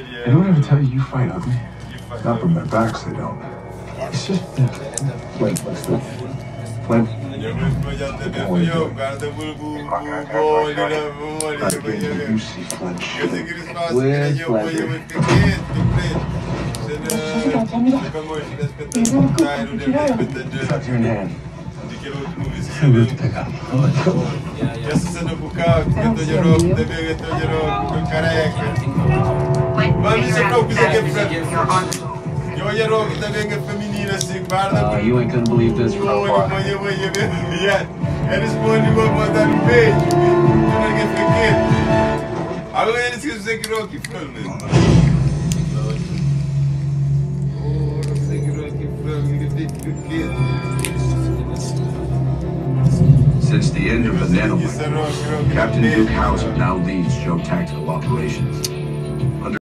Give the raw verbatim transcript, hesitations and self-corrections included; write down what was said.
They don't ever tell you you fight ugly. Not from their backs, they don't. It's just Flint, what's the Flint? Not getting you see Flint shit. Where's Flint? Fuck your hand. I'm good to pick up. Let's go. Uh, you ain't gonna believe this from afar. Eles podem botar no peito, não quer ficar. Agora eles que você criou aqui, Since the end of the Nanomite, Captain Duke Hauser now leads Joe Tactical Operations.